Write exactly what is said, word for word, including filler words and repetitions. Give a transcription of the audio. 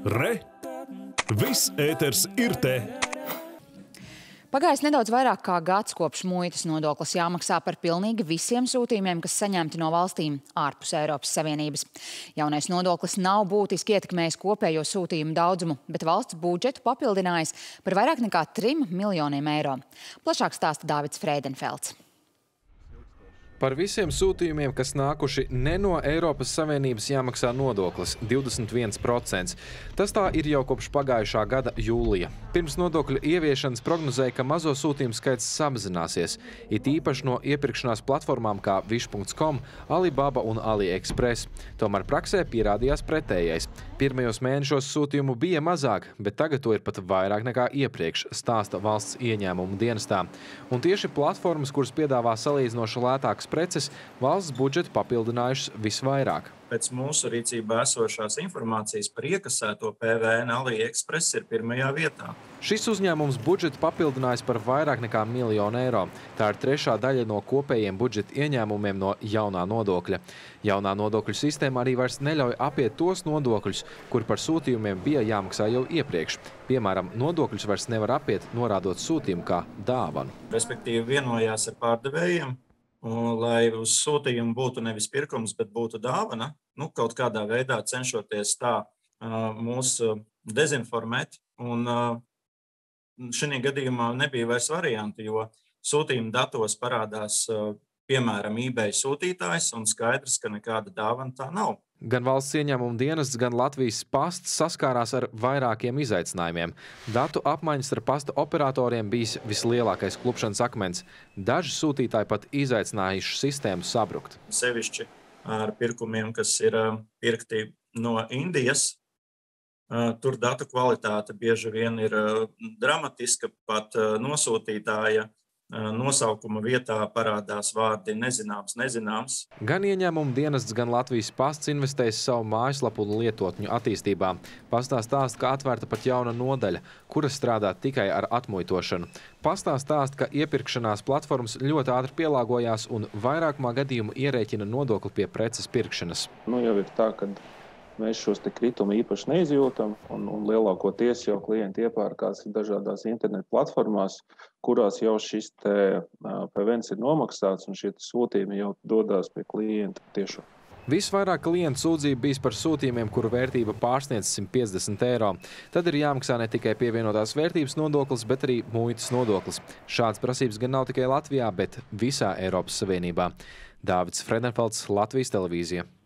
Re! Viss ēters ir te! Pagājis nedaudz vairāk kā gads, kopš muitas nodoklis jāmaksā par pilnīgi visiem sūtījumiem, kas saņemti no valstīm ārpus Eiropas Savienības. Jaunais nodoklis nav būtiski ietekmējis kopējo sūtījumu daudzumu, bet valsts budžetu papildinājis par vairāk nekā trim miljoniem eiro. Plašāk stāsta Dāvids Frēdenfelds. Par visiem sūtījumiem, kas nākuši ne no Eiropas Savienības, jāmaksā nodoklis – divdesmit viens procents. Tas tā ir jau kopš pagājušā gada jūlija. Pirms nodokļu ieviešanas prognozēja, ka mazo sūtījumu skaits samazināsies, it īpaši no iepirkšanās platformām kā wish punkts com, Alibaba un AliExpress. Tomēr praksē pierādījās pretējais. Pirmajos mēnešos sūtījumu bija mazāk, bet tagad to ir pat vairāk nekā iepriekš, stāsta valsts ieņēmumu dienestā. Un tieši platformas, kuras piedāvā salīdzinoši lētākas preces, valsts budžetu papildinājušas visvairāk. Pēc mūsu rīcībā esošās informācijas par iekasēto P V N AliExpress ir pirmajā vietā. Šis uzņēmums budžetu papildinājis par vairāk nekā miljonu eiro. Tā ir trešā daļa no kopējiem budžeta ieņēmumiem no jaunā nodokļa. Jaunā nodokļu sistēma arī vairs neļauj apiet tos nodokļus, kuri par sūtījumiem bija jāmaksā jau iepriekš. Piemēram, nodokļus vairs nevar apiet, norādot sūtījumu kā dāvanu. Respektīvi vienojās ar pārdevējiem, lai uz sūtījumu būtu nevis pirkums, bet būtu dāvana, nu, kaut kādā veidā cenšoties tā mūs dezinformēt. Un šajā gadījumā nebija vairs varianti, jo sūtījuma datos parādās, piemēram, eBay sūtītājs, un skaidrs, ka nekāda dāvana tā nav. Gan valsts ieņēmuma dienests, gan Latvijas pasts saskārās ar vairākiem izaicinājumiem. Datu apmaiņas ar pasta operatoriem bijis vislielākais klupšanas akmens. Daži sūtītāji pat izaicinājuši sistēmu sabrukt. Sevišķi ar pirkumiem, kas ir pirkti no Indijas, tur datu kvalitāte bieži vien ir dramatiska, pat nosūtītāja nosaukuma vietā parādās vārdi nezināms, nezināms. Gan ieņēmuma dienests, gan Latvijas pasts investēs savu mājaslapu un lietotņu attīstībā. Pastā stāsta, ka atvērta pat jauna nodaļa, kura strādā tikai ar atmuitošanu. Pastā stāsta, ka iepirkšanās platformas ļoti ātri pielāgojās un vairākumā gadījumu ierēķina nodokli pie preces pirkšanas. Nu, jau ir tā, ka mēs šos te kritumu īpaši neizjūtam, un, un lielākoties jau klienti iepērkās dažādās internetu platformās, kurās jau šis te P V N ir nomaksāts, un šie sūtījumi jau dodās pie klienta tiešo. Visvairāk klientu sūdzību bijis par sūtījumiem, kuru vērtība pārsniedz simt piecdesmit eiro. Tad ir jāmaksā ne tikai pievienotās vērtības nodoklis, bet arī muitas nodoklis. Šāds prasības gan nav tikai Latvijā, bet visā Eiropas Savienībā. Dāvids Frēdenfelds, Latvijas televīzija.